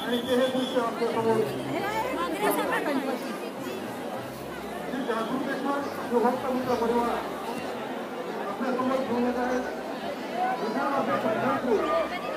आणि ते हे दृश्य आपल्यासमोर श्री जागृतेश्वर शिवभक्तांचा परिवार आपल्यासमोर घेऊन येत आहे. विदर्भाचे पंढरपूर